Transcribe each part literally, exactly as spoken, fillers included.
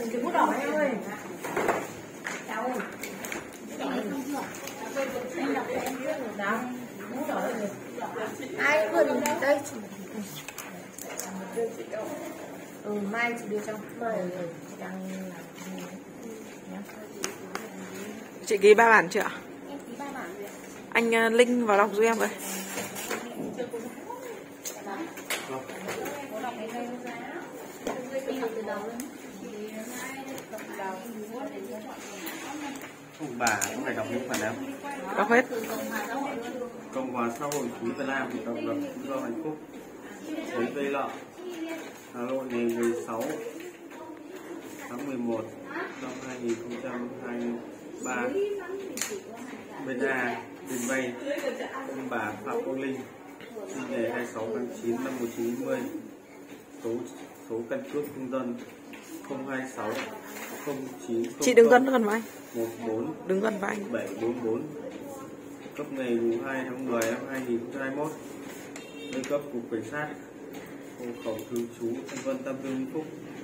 cái bút đỏ em ơi. Cháu ơi. Bút đỏ không được. Em đọc cho em biết rồi đó. Bút đỏ rồi. Ai vừa đến đây? Ừ, mai chị đưa cho. Mai đang chị ký ba bản chưa ạ? em ký ba bản rồi. Anh uh, Linh vào đọc giúp em với. Ông bà có phải đọc những phần nào? Đọc hết. Cộng hòa xã hội chủ nghĩa Việt Nam thì độc lập tự do hạnh phúc. Giấy vây lọ. Hà Nội ngày mười sáu tháng mười một năm hai nghìn không trăm hai mươi ba. Bên A, bên vay, ông bà Phạm Quang Linh, sinh ngày hai mươi sáu tháng chín năm một nghìn chín trăm chín mươi, số số căn cước công dân không hai sáu không chín không Chị đứng gần gần với anh. một bốn Đứng gần với anh. bảy bốn bốn, cấp ngày hai tháng mười năm hai nghìn không trăm hai mươi mốt, nơi cấp cục cảnh sát, hộ khẩu thường trú Thanh Vân, Tam Dương, Vĩnh Phúc,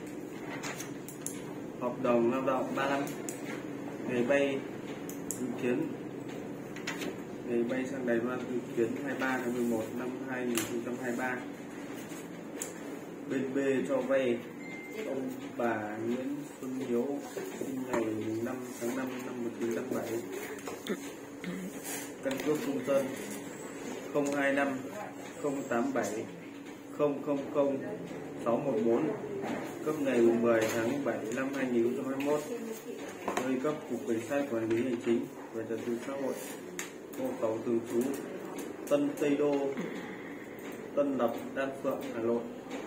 hợp đồng lao động ba năm, ngày bay dự kiến ngày bay sang Đài Loan dự kiến hai mươi ba tháng mười một năm hai nghìn không trăm hai mươi ba. Bên B cho vay ông bà Nguyễn Xuân Hiếu, sinh ngày năm tháng năm năm một nghìn chín trăm tám mươi bảy, căn cước công dân không hai năm không tám bảy không không không sáu một bốn, cấp ngày mười tháng bảy năm hai nghìn không trăm hai mươi mốt, nơi cấp cục cảnh sát quản lý hành chính về trật tự xã hội, hộ khẩu thường trú Tân Tây Đô, Tân Lập, Đan Phượng, Hà Nội.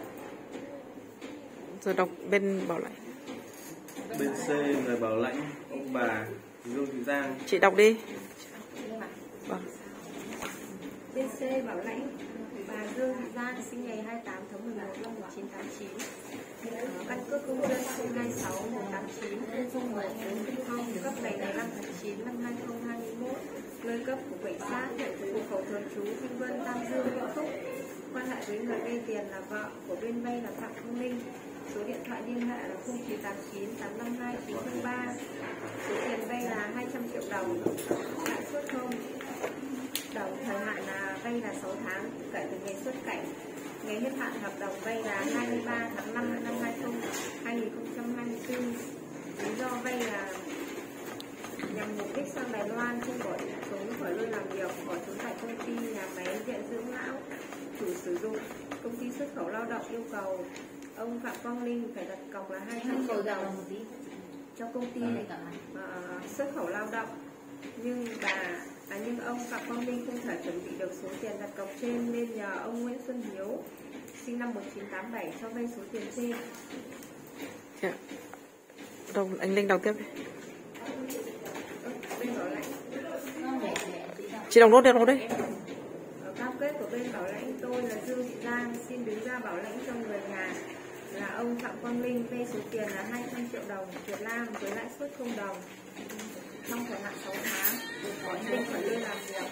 Rồi đọc bên bảo lãnh. Bên C, người bảo lãnh ông bà Dương Thị Giang. Chị đọc đi. Vâng. Bên C bảo lãnh bà Dương Thị Giang, sinh ngày hai mươi tám tháng mười một năm một nghìn chín trăm tám mươi chín, căn cước công dân không hai sáu một tám chín không một bốn không, cấp ngày ngày năm tháng chín năm hai nghìn không trăm hai mươi mốt, nơi cấp của cảnh sát, hộ khẩu thường trú Thanh Vân, Tam Dương, Vĩnh Phúc. Quan hệ với người vay tiền là vợ của bên vay là Phạm Quang Linh. Số điện thoại liên hệ là không chín tám chín tám năm hai chín không ba. Số tiền vay là hai trăm triệu đồng, lãi suất không đồng, thời hạn là vay là sáu tháng kể từ ngày xuất cảnh. Ngày hết hạn hợp đồng vay là hai mươi ba tháng năm năm hai nghìn không trăm hai mươi tư. Lý do vay là nhằm mục đích sang Đài Loan, không bỏ trốn khỏi nơi làm việc, bỏ trốn tại công ty, nhà máy, viện dưỡng lão, chủ sử dụng. Công ty xuất khẩu lao động yêu cầu ông Phạm Quang Linh phải đặt cọc là hai trăm triệu đồng cho công ty này uh, xuất khẩu lao động, nhưng bà à, nhưng ông Phạm Quang Linh không thể chuẩn bị được số tiền đặt cọc trên nên nhờ ông Nguyễn Xuân Hiếu, sinh năm một nghìn chín trăm tám mươi bảy, cho vay số tiền trên. Yeah. Đâu anh Linh đọc tiếp đi. Chị đọc nốt đi, đọc đi. Cam kết của bên bảo lãnh tôi là Dương Thị Giang, xin đứng ra bảo lãnh cho người nhà là ông Phạm Quang Linh, vay số tiền là hai trăm triệu đồng Việt Nam với lãi suất không đồng trong thời hạn sáu tháng, bỏ trốn khỏi nơi làm việc.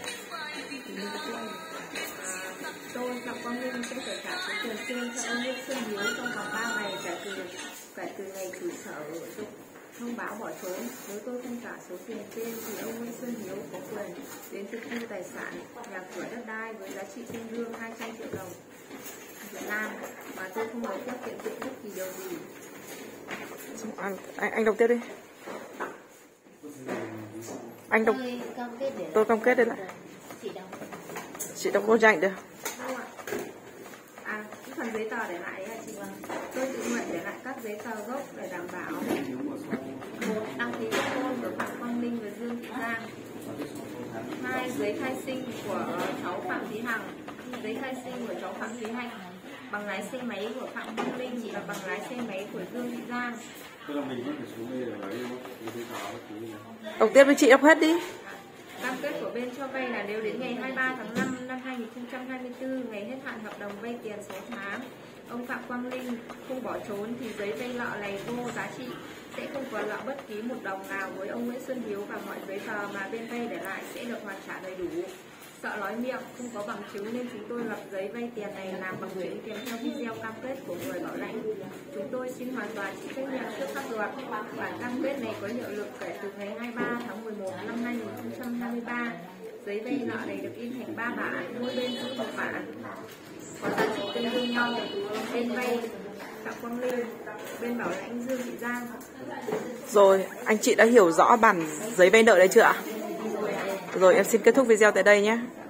À, tôi Phạm Quang Linh sẽ phải trả số tiền trên cho ông Nguyễn Xuân Hiếu trong vòng ba ngày kể từ kể từ ngày chủ sở dụng thông báo bỏ trốn. Nếu tôi không trả số tiền trên thì ông Nguyễn Xuân Hiếu có quyền đến tịch thu tài sản, nhà cửa, đất đai với giá trị tương đương hai trăm triệu đồng Việt Nam mà tôi không được phép kiện tụng bất kỳ điều gì. Anh, anh, anh đọc tiếp đi. Anh đọc. Tôi cam kết đây lại. Chị đọc cô cho anh được. À, cái phần giấy tờ để lại đấy chị. Tôi tự nguyện để lại các giấy tờ gốc để đảm bảo: một, đăng ký kết hôn của Phạm Quang Linh và Dương Thị Giang. Hai, giấy khai sinh của cháu Phạm Thúy Hằng, giấy khai sinh của cháu Phạm Thúy Hạnh, bằng lái xe máy của Phạm Quang Linh và bằng lái xe máy của Dương Thị Giang. Đọc tiếp với chị, đọc hết đi. Cam kết của bên cho vay là nếu đến ngày hai mươi ba tháng năm năm hai nghìn không trăm hai mươi tư, ngày hết hạn hợp đồng vay tiền sáu tháng, ông Phạm Quang Linh không bỏ trốn thì giấy vay nợ này vô giá trị, sẽ không còn nợ bất kỳ một đồng nào với ông Nguyễn Xuân Hiếu, và mọi giấy tờ mà bên vay để lại sẽ được hoàn trả đầy đủ. Sợ nói miệng không có bằng chứng nên chúng tôi lập giấy vay tiền này làm bằng chứng kèm theo video cam kết của người bảo lãnh. Chúng tôi xin hoàn toàn chịu trách nhiệm trước pháp luật. Bản cam kết này có hiệu lực kể từ ngày hai mươi ba tháng mười một năm hai nghìn không trăm hai mươi ba. Giấy vay nợ này được in thành ba bản, mỗi bên giữ một bản, có giá trị tương đương nhau. Bên vay Phạm Quang Linh, bên bảo lãnh Dương Thị Giang. Rồi, anh chị đã hiểu rõ bản giấy vay nợ đấy chưa ạ? Rồi em xin kết thúc video tại đây nhé.